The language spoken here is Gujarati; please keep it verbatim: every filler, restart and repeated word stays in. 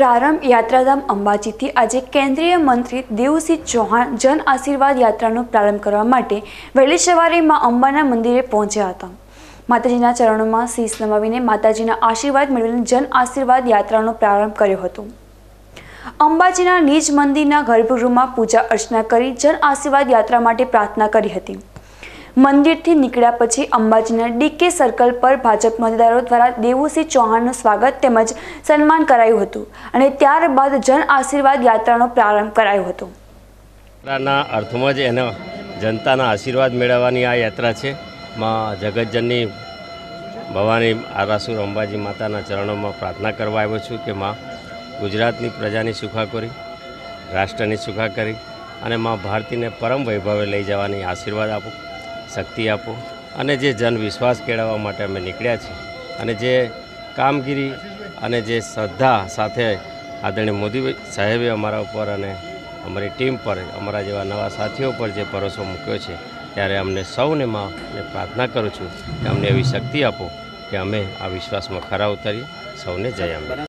प्रारंभ यात्राधाम अंबाजी थी आज केंद्रीय मंत्री देवसिंह चौहान जन आशीर्वाद यात्राનો प्रारंभ કરવા માટે વહેલી સવારે માં અંબાના મંદિરે પહોંચ્યા હતા। માતાજીના ચરણોમાં શીશ નમાવીને માતાજીના આશીર્વાદ મેળવીને જન આશીર્વાદ યાત્રાનો પ્રારંભ કર્યો હતો। અંબાજીના નિજ મંદિરના ગર્ભગૃહમાં પૂજા અર્ચના કરી જન આશીર્વાદ યાત્રા માટે પ્રાર્થના કરી હતી। મંદિરથી નીકળ્યા પછી અંબાજીના ડીકે સર્કલ પર ભાજપ મતદારો દ્વારા દેવુસિંહ ચૌહાણનું સ્વાગત તેમજ સન્માન કરાયું હતું અને ત્યારબાદ જન આશીર્વાદ યાત્રાનો પ્રારંભ કરાયો હતો। યાત્રાના અર્થમાં જ એનો જનતાના આશીર્વાદ મેળવવાની આ યાત્રા છે। માં જગતજનની ભવાની આરાસુર અંબાજી માતાના ચરણોમાં પ્રાર્થના કરવા આવ્યો છું કે માં ગુજરાતની પ્રજાની સુખાકારી, રાષ્ટ્રની સુખાકારી અને માં ભારતીને પરમ વૈભવે લઈ જવાની આશીર્વાદ આપો, શક્તિ આપો અને જે જન વિશ્વાસ કેળવવા માટે અમે નીકળ્યા છીએ અને જે કામગીરી અને જે શ્રદ્ધા સાથે આદરણીય મોદી સાહેબે અમારા ઉપર અને અમારી ટીમ પર, અમારા જેવા નવા સાથીઓ પર જે ભરોસો મૂક્યો છે, ત્યારે અમને સૌને માં પ્રાર્થના કરું છું કે અમને એવી શક્તિ આપો કે અમે આ વિશ્વાસમાં ખરા ઉતરીએ। સૌને જય અંબે।